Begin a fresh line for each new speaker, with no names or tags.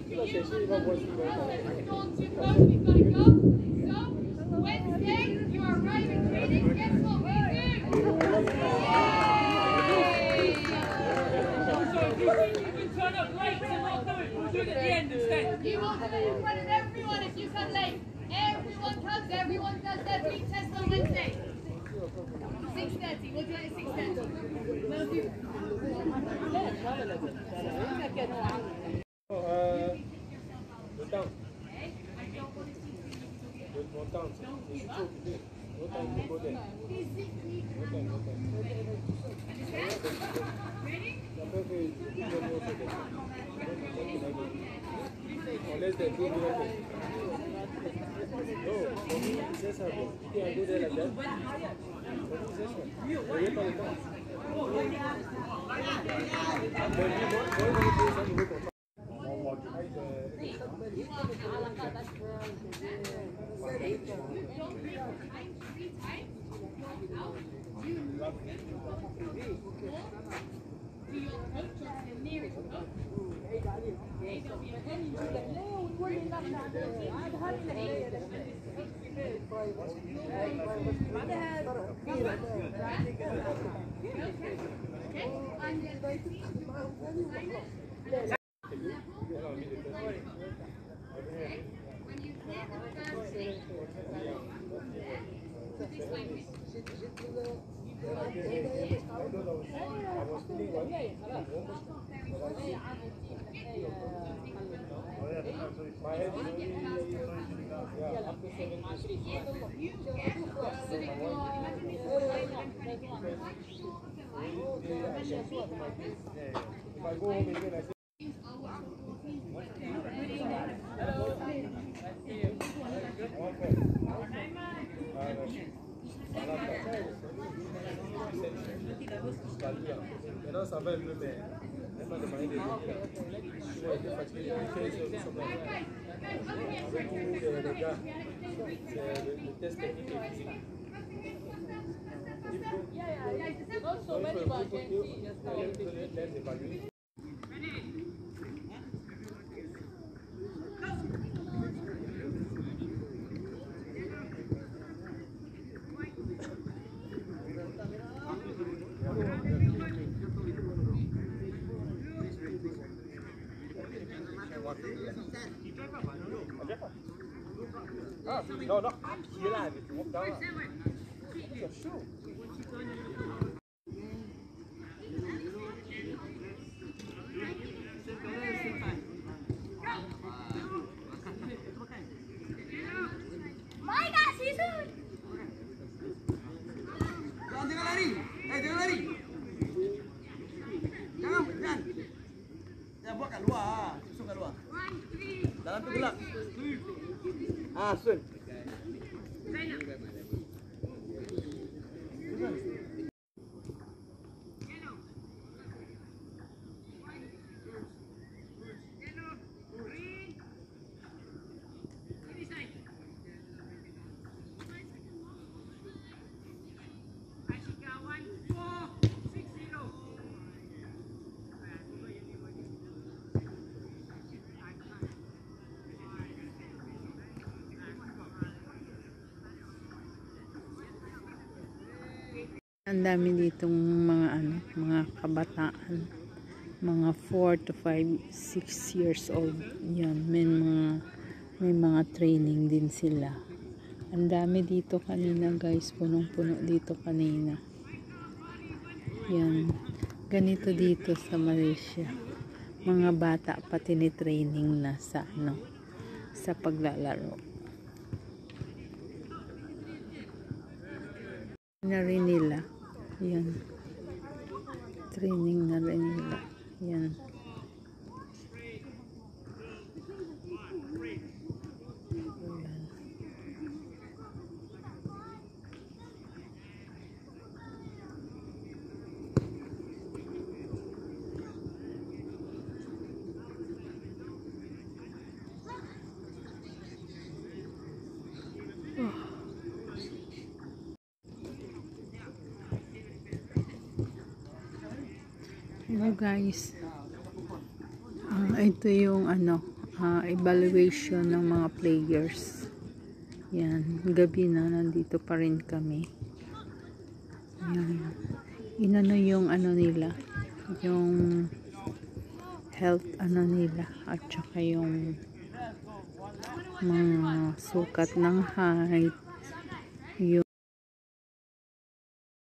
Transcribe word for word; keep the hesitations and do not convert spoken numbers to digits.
you are arriving training. Guess what we do? Turn up late to not do it. We'll do it at the end instead. You want to do it in front of everyone if you come late. Everyone comes, everyone does their beat test on Wednesday. six thirty, we'll do it at six thirty. We'll do it.
Unless they do it. No, for me, it's just happened. You can go there like that. For me, it's just one. Wait for the time. But you don't want to do something with the non ça va un peu, mais même pas demander des gens. Ils ont été fatigués depuis quinze heures, ils sont pas là. Avec tous les gars, c'est le test technique et physique. Il faut les évaluer. Ah, non, non, qui est là avec le groupe d'avant. C'est chaud.
Jangan lari. Eh, jangan lari. Jangan, jangan. Jangan buat kat luar. Susuk kat luar. Dalam tu gelap. Ah, Sun.
Ang dami ditong mga ano, mga kabataan, mga four to five, six years old. Yan, may mga may mga training din sila. Ang dami dito kanina, guys, punong-puno dito kanina. Yan, ganito dito sa Malaysia. Mga bata pa tinitraining na sa ano, sa paglalaro. Na rin nila. Yan. Training na rin nila. Yan. Hello guys, uh, ito yung ano, uh, evaluation ng mga players. Yan, gabi na, nandito pa rin kami. Yan. Inano yung ano nila, yung health ano nila, at saka yung mga sukat ng height, yung